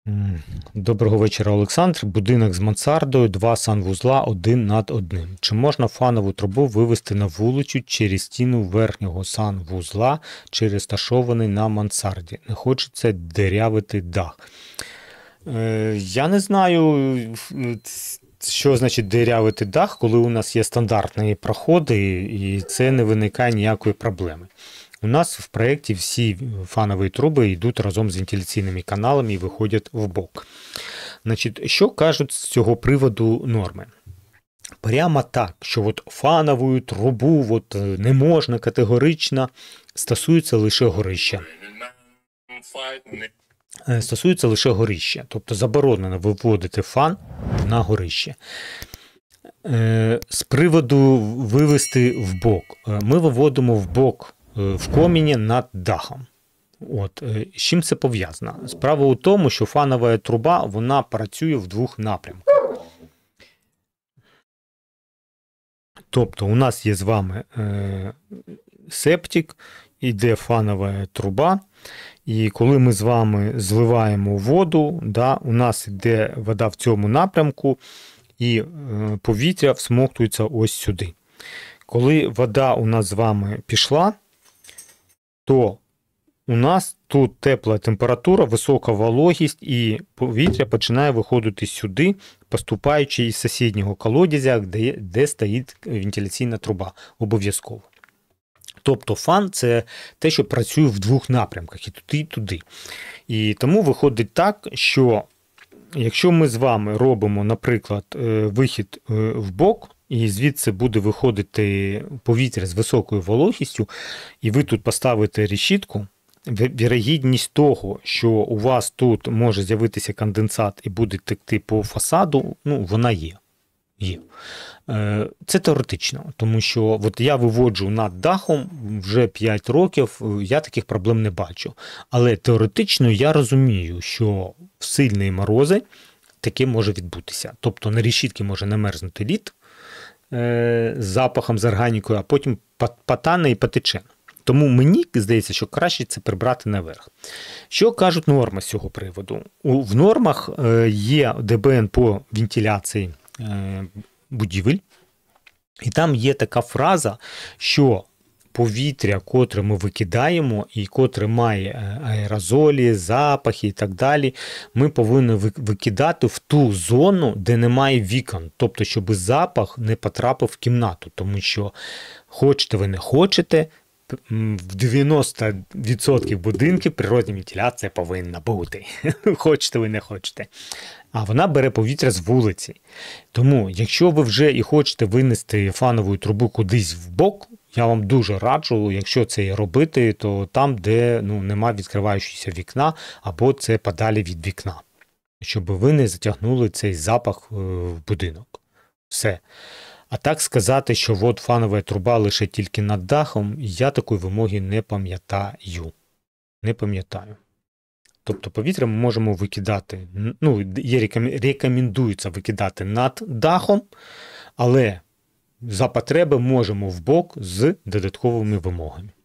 Доброго вечора, Олександр. Будинок з мансардою, 2 санвузла один над одним. Чи можна фанову трубу вивести на вулицю через стіну верхнього санвузла, чи розташований на мансарді? Не хочеться дирявити дах. Я не знаю, що значить дирявити дах, коли у нас є стандартні проходи, і це не виникає ніякої проблеми. У нас в проєкті всі фанові труби йдуть разом з вентиляційними каналами і виходять в бок. Значить, що кажуть з цього приводу норми? Прямо так, що от фанову трубу от не можна категорично, стосується лише горища. Стосується лише горища, тобто заборонено виводити фан на горище. З приводу вивести в бок. Ми виводимо в бок в коміні над дахом. От. З чим це пов'язано? Справа у тому, що фанова труба, вона працює в двох напрямках. Тобто у нас є з вами септик, іде фанова труба, і коли ми з вами зливаємо воду, у нас йде вода в цьому напрямку, і повітря всмоктується ось сюди. Коли вода у нас з вами пішла, то у нас тут тепла температура, висока вологість, і повітря починає виходити сюди, поступаючи із сусіднього колодязя, де стоїть вентиляційна труба, обов'язково. Тобто фан – це те, що працює в двох напрямках, і туди, і туди. І тому виходить так, що якщо ми з вами робимо, наприклад, вихід в бок, і звідси буде виходити повітря з високою вологістю, і ви тут поставите решітку, вірогідність того, що у вас тут може з'явитися конденсат і буде текти по фасаду, вона є. Це теоретично, тому що от я виводжу над дахом вже 5 років, я таких проблем не бачу. Але теоретично я розумію, що в сильні морози таке може відбутися. Тобто на решітки може намерзнути лід з запахом, з органікою, а потім потане і потече. Тому мені здається, що краще це прибрати наверх. Що кажуть норми з цього приводу? В нормах є ДБН по вентиляції будівель, і там є така фраза, що повітря, котре ми викидаємо і котре має аерозолі, запахи і так далі, ми повинні викидати в ту зону, де немає вікон. Тобто, щоб запах не потрапив в кімнату. Тому що, хочете ви не хочете, в 90% будинків природна вентиляція повинна бути. Хочете ви не хочете. А вона бере повітря з вулиці. Тому, якщо ви вже і хочете винести фанову трубу кудись в бок, я вам дуже раджу, якщо це і робити, то там, де нема відкриваючогося вікна, або це подалі від вікна. Щоб ви не затягнули цей запах в будинок. Все. А так сказати, що от фанова труба лише тільки над дахом, я такої вимоги не пам'ятаю. Не пам'ятаю. Тобто повітря ми можемо викидати, рекомендується викидати над дахом, але за потреби можемо в бок з додатковими вимогами.